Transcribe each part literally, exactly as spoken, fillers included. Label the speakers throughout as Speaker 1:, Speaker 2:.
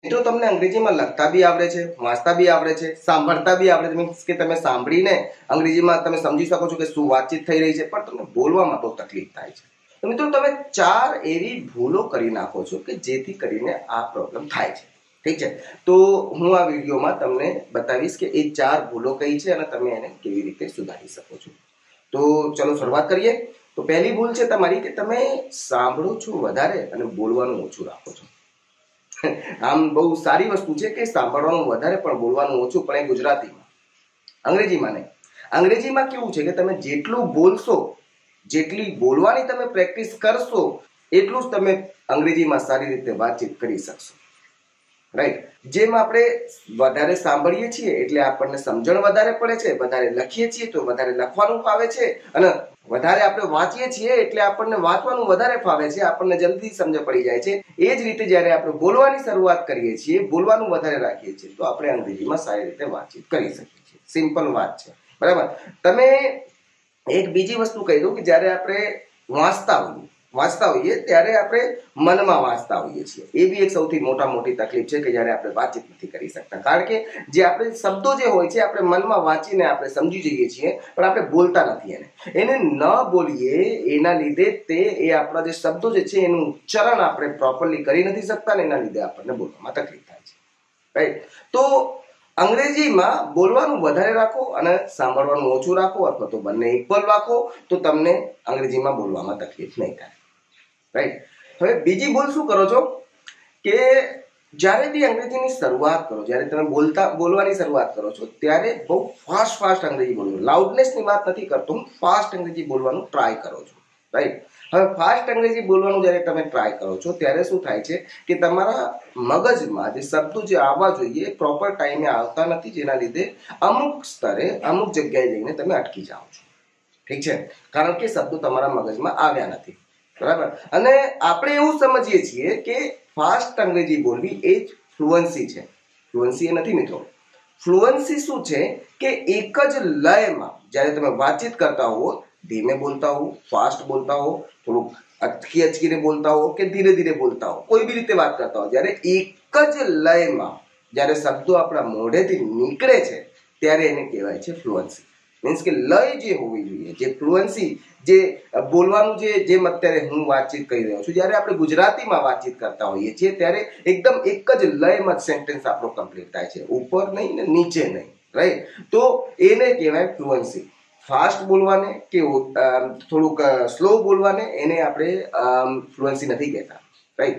Speaker 1: મિત્રો તમને અંગ્રેજીમાં લખતા બી આવડે છે, વાંચતા બી આવડે છે, સાંભળતા બી આવડે છે, મીન્સ કે તમે સાંભળીને અંગ્રેજીમાં તમે સમજી શકો છો કે શું વાતચીત થઈ રહી છે, પણ તમને બોલવામાં તો તકલીફ થાય છે. તો મિત્રો તમે ચાર એવી ભૂલો કરી નાખો છો કે જેથી કરીને આ પ્રોબ્લેમ થાય છે. ઠીક છે, તો હું આ વિડીયોમાં તમને બતાવીશ કે એ ચાર ભૂલો કઈ છે અને તમે એને કેવી રીતે સુધારી શકો છો. તો ચલો શરૂઆત કરીએ. તો પહેલી ભૂલ છે તમારી કે તમે સાંભળો છો વધારે અને બોલવાનું ઓછું રાખો છો. આમ બહુ સારી વસ્તુ છે કે સાંભળવાનું વધારે પણ બોલવાનું ઓછું, પણ એ ગુજરાતીમાં. અંગ્રેજીમાં નહીં. અંગ્રેજીમાં કેવું છે કે તમે જેટલું બોલશો, જેટલી બોલવાની તમે પ્રેક્ટિસ કરશો, એટલું જ તમે અંગ્રેજીમાં સારી રીતે વાતચીત કરી શકશો. રાઈટ. જેમ આપણે વધારે સાંભળીએ છીએ એટલે આપણને સમજણ વધારે પડે છે, વધારે લખીએ છીએ તો વધારે લખવાનું ફાવે છે, અને વધારે આપણે વાંચીએ છીએ એટલે આપણને વાંચવાનું વધારે ફાવે છે, આપણને જલ્દી સમજ પડી જાય છે. એ જ રીતે જ્યારે આપણે બોલવાની શરૂઆત કરીએ છીએ, બોલવાનું વધારે રાખીએ છીએ, તો આપણે અંગ્રેજીમાં સારી રીતે વાતચીત કરી શકીએ છીએ. સિમ્પલ વાત છે, બરાબર. તમે એક બીજી વસ્તુ કહી દઉં કે જ્યારે આપણે વાંચતા હોઈએ વાંચતા હોઈએ ત્યારે આપણે મનમાં વાંચતા હોઈએ છીએ. એ બી એક સૌથી મોટા મોટી તકલીફ છે કે જ્યારે આપણે વાતચીત નથી કરી શકતા, કારણ કે જે આપણે શબ્દો જે હોય છે આપણે મનમાં વાંચીને આપણે સમજી જઈએ છીએ, પણ આપણે બોલતા નથી. એને એને ન બોલીએ એના લીધે તે એ આપણા જે શબ્દો જે છે એનું ઉચ્ચારણ આપણે પ્રોપરલી કરી નથી શકતા, ને એના લીધે આપણને બોલવામાં તકલીફ થાય છે. રાઈટ. તો અંગ્રેજીમાં બોલવાનું વધારે રાખો અને સાંભળવાનું ઓછું રાખો, અથવા તો બંને ઇક્વલ રાખો, તો તમને અંગ્રેજીમાં બોલવામાં તકલીફ નહીં થાય. રાઈટ. હવે બીજી ભૂલ શું કરો છો કે જ્યારે બી અંગ્રેજીની શરૂઆત કરો, જ્યારે તમે બોલતા બોલવાની શરૂઆત કરો છો ત્યારે બહુ ફાસ્ટ ફાસ્ટ અંગ્રેજી બોલો. લાઉડનેસની વાત નથી કરતો હું, ફાસ્ટ અંગ્રેજી બોલવાનું ટ્રાય કરો છો. રાઈટ. હવે ફાસ્ટ અંગ્રેજી બોલવાનું જ્યારે તમે ટ્રાય કરો છો ત્યારે શું થાય છે કે તમારા મગજમાં જે શબ્દો જે આવવા જોઈએ પ્રોપર ટાઈમે આવતા નથી, જેના લીધે અમુક સ્તરે અમુક જગ્યાએ જઈને તમે અટકી જાઓ છો. ઠીક છે, કારણ કે શબ્દો તમારા મગજમાં આવ્યા નથી. બરાબર. અને આપણે એવું સમજીએ છીએ કે ફાસ્ટ અંગ્રેજી બોલવી એ જ ફ્લુઅન્સી છે. ફ્લુઅન્સી એ નથી મિત્રો. ફ્લુઅન્સી શું છે કે એક જ લયમાં જ્યારે તમે વાતચીત કરતા હો, ધીમે બોલતા હો, ફાસ્ટ બોલતા હો, થોડુંક અટકી અચકીને બોલતા હો કે ધીરે ધીરે બોલતા હો, કોઈ બી રીતે વાત કરતા હો, જ્યારે એક જ લયમાં જ્યારે શબ્દો આપણા મોઢેથી નીકળે છે ત્યારે એને કહેવાય છે ફ્લુઅન્સી. મીન્સ કે લય જે હોવી જોઈએ, જે ફ્લુઅન્સી, જે બોલવાનું જે જેમ અત્યારે હું વાતચીત કરી રહ્યો છું, જ્યારે આપણે ગુજરાતીમાં વાતચીત કરતા હોઈએ છીએ ત્યારે એકદમ એક જ લયમાં સેન્ટેન્સ આપણો કમ્પ્લીટ થાય છે, ઉપર નહીં ને નીચે નહીં. રાઈટ. તો એને કહેવાય ફ્લુઅન્સી. ફાસ્ટ બોલવાને કે થોડુંક સ્લો બોલવાને એને આપણે ફ્લુઅન્સી નથી કહેતા. રાઈટ.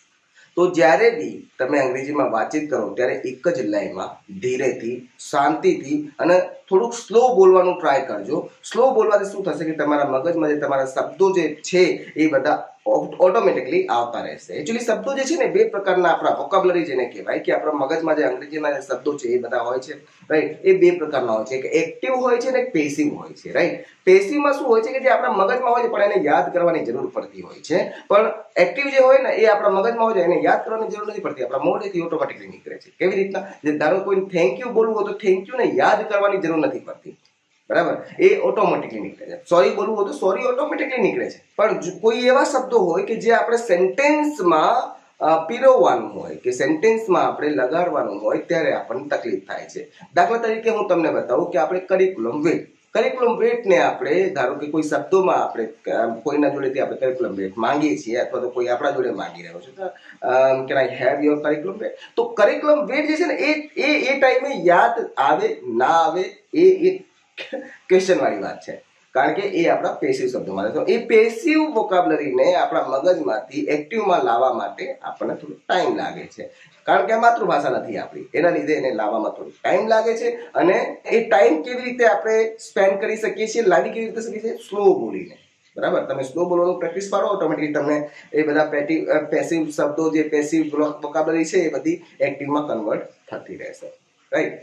Speaker 1: તો જ્યારે બી તમે અંગ્રેજીમાં વાતચીત કરો ત્યારે એક જ લયમાં ધીરેથી, શાંતિથી અને થોડુંક સ્લો બોલવાનું ટ્રાય કરજો. સ્લો બોલવાથી શું થશે કે તમારા મગજમાં જે તમારા શબ્દો જે છે એ બધા ઓટોમેટિકલી આવતા રહેશે. એકચ્યુઅલી શબ્દો જે છે ને બે પ્રકારના આપણા વોકેબ્યુલરી જેને કહેવાય કે આપણા મગજમાં જે અંગ્રેજીના જે શબ્દો છે એ બધા હોય છે. રાઈટ. એ બે પ્રકારના હોય છે, એક એક્ટિવ હોય છે અને એક પેસિવ હોય છે. રાઈટ. પેસિવમાં શું હોય છે કે જે આપણા મગજમાં હોય છે પણ એને યાદ કરવાની જરૂર પડતી હોય છે, પણ એક્ટિવ જે હોય ને એ આપણા મગજમાં હોય છે, એને યાદ કરવાની જરૂર નથી પડતી, આપણા મોઢેથી ઓટોમેટિકલી નીકળે છે. કેવી રીતના? જે ધારો કોઈ થેન્ક યુ બોલવું હોય તો થેન્ક યુ ને યાદ કરવાની જરૂર નથી પડતી. બરાબર. એ ઓટોમેટિકલી નીકળે છે. સોરી બોલવું હોય તો સોરી ઓટોમેટિકલી નીકળે છે. પણ કોઈ એવા શબ્દો હોય કે જે આપણે સેન્ટેન્સમાં પીરવવાનું હોય કે સેન્ટેન્સમાં આપણે લગાડવાનું હોય ત્યારે આપણને તકલીફ થાય છે. દાખલા તરીકે હું તમને બતાવું કે આપણે કરિક્યુલમ વેટ કરિક્યુલમ વેટને આપણે ધારો કે કોઈ શબ્દોમાં આપણે કોઈના જોડેથી આપણે કરિક્યુલમ વેટ માંગીએ છીએ, અથવા તો કોઈ આપણા જોડે માંગી રહ્યો છે, તો can I have your curriculum vitae? તો કરિક્યુલમ વેટ જે છે ને એ એ એ ટાઈમે યાદ આવે ના આવે એ એક ક્વેશ્ચન વાળી વાત છે, કારણ કે એ આપણા પેસિવ શબ્દોમાં છે. તો એ પેસિવ વોકેબ્યુલરીને આપણા મગજમાંથી એક્ટિવમાં લાવવા માટે આપણને થોડો ટાઈમ લાગે છે, કારણ કે આ માતૃભાષા નથી આપણી, એના લીધે એને લાવવામાં થોડો ટાઈમ લાગે છે. અને એ ટાઈમ કેવી રીતે આપણે સ્પેન્ડ કરી શકીએ છીએ, લાવી કેવી રીતે શકીએ છીએ? સ્લો બોલીને. બરાબર. તમે સ્લો બોલવાનું પ્રેક્ટિસ કરો, ઓટોમેટિકલી તમને એ બધા પેસિવ શબ્દો, જે પેસિવ વોકેબ્યુલરી છે એ બધી એક્ટિવમાં કન્વર્ટ થતી રહેશે. રાઈટ.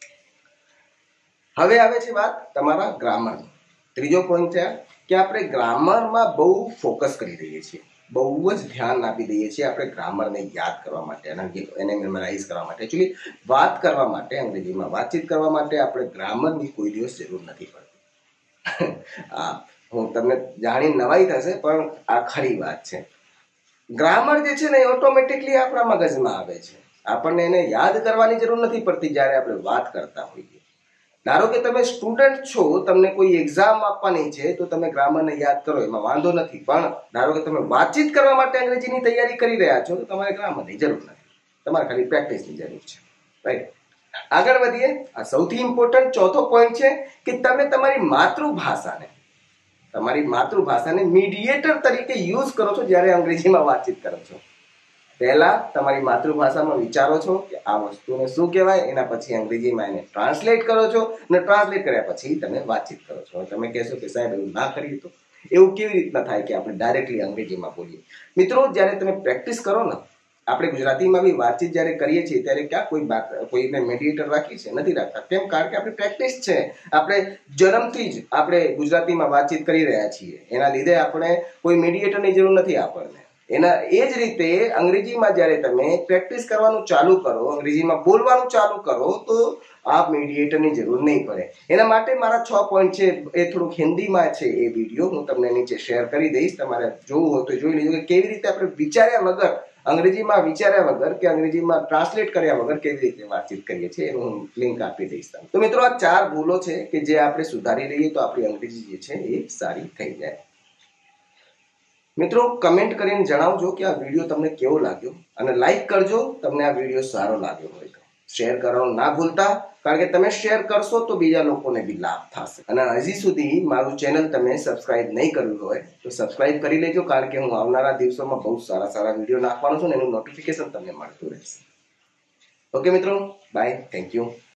Speaker 1: હવે આવે છે વાત તમારા ગ્રામરની. ત્રીજો પોઈન્ટ છે કે આપણે ગ્રામરમાં બહુ ફોકસ કરી દઈએ છીએ, બહુ જ ધ્યાન આપી દઈએ છીએ આપણે ગ્રામરને યાદ કરવા માટે અને એને મેમરાઇઝ કરવા માટે. એકચ્યુઅલી વાત કરવા માટે, અંગ્રેજીમાં વાતચીત કરવા માટે આપણે ગ્રામરની કોઈ દિવસ જરૂર નથી પડતી. આ હું તમને જાણી નવાઈ થશે, પણ આ ખરી વાત છે. ગ્રામર જે છે ને એ ઓટોમેટિકલી આપણા મગજમાં આવે છે. આપણને એને યાદ કરવાની જરૂર નથી પડતી જ્યારે આપણે વાત કરતા હોઈએ. ધારો કે તમે સ્ટુડન્ટ છો, તમને કોઈ એક્ઝામ આપવાની છે તો તમે ગ્રામરને યાદ કરો, એમાં વાંધો નથી. પણ ધારો કે તમે વાતચીત કરવા માટે અંગ્રેજીની તૈયારી કરી રહ્યા છો તો તમારે ગ્રામરની જરૂર નથી, તમારે ખાલી પ્રેક્ટિસની જરૂર છે. રાઈટ, આગળ વધીએ. આ સૌથી ઇમ્પોર્ટન્ટ ચોથો પોઈન્ટ છે કે તમે તમારી માતૃભાષાને તમારી માતૃભાષાને મીડિયેટર તરીકે યુઝ કરો છો જ્યારે અંગ્રેજીમાં વાતચીત કરો છો. પહેલા તમારી માતૃભાષામાં વિચારો છો કે આ વસ્તુને શું કહેવાય, એના પછી અંગ્રેજીમાં એને ટ્રાન્સલેટ કરો છો અને ટ્રાન્સલેટ કર્યા પછી તમે વાતચીત કરો છો. તમે કહેશો કે સાહેબ એવું ના કરીએ તો, એવું કેવી રીતના થાય કે આપણે ડાયરેક્ટલી અંગ્રેજીમાં બોલીએ? મિત્રો, જ્યારે તમે પ્રેક્ટિસ કરો ને, આપણે ગુજરાતીમાં બી વાતચીત જ્યારે કરીએ છીએ ત્યારે ક્યાં કોઈ બાત કોઈને મીડિયેટર રાખીએ છીએ? નથી રાખતા. કેમ? કારણ કે આપણી પ્રેક્ટિસ છે. આપણે જન્મથી જ આપણે ગુજરાતીમાં વાતચીત કરી રહ્યા છીએ, એના લીધે આપણે કોઈ મીડિયેટરની જરૂર નથી આપણને. એના એ જ રીતે અંગ્રેજીમાં જ્યારે તમે પ્રેક્ટિસ કરવાનું ચાલુ કરો, અંગ્રેજીમાં બોલવાનું ચાલુ કરો તો આ મીડિયેટરની જરૂર નહીં પડે. એના માટે મારા છ પોઈન્ટ છે, એ થોડુંક હિન્દીમાં છે. એ વિડીયો હું તમને નીચે શેર કરી દઈશ, તમારે જોવું હોય તો જોઈ લેજો કે કેવી રીતે આપણે વિચાર્યા વગર, અંગ્રેજીમાં વિચાર્યા વગર કે અંગ્રેજીમાં ટ્રાન્સલેટ કર્યા વગર કેવી રીતે વાતચીત કરીએ છીએ, એનું હું લિંક આપી દઈશ તમને. તો મિત્રો, આ ચાર ભૂલો છે કે જે આપણે સુધારી લઈએ તો આપણી અંગ્રેજી જે છે એ સારી થઈ જાય. મિત્રો, કમેન્ટ કરીને જણાવજો કે આ વિડીયો તમને કેવો લાગ્યો, અને લાઈક કરજો તમને આ વિડીયો સારો લાગ્યો હોય તો. શેર કરવાનું ના ભૂલતા, કારણ કે તમે શેર કરશો તો બીજા લોકોને બી લાભ થશે. અને હજી સુધી મારું ચેનલ તમે સબસ્ક્રાઇબ નહીં કર્યું હોય તો સબસ્ક્રાઇબ કરી લેજો, કારણ કે હું આવનારા દિવસોમાં બહુ સારા સારા વિડીયો નાખવાનો છું ને એનું નોટિફિકેશન તમને મળતું રહેશે. ઓકે મિત્રો, બાય, થેન્ક યુ.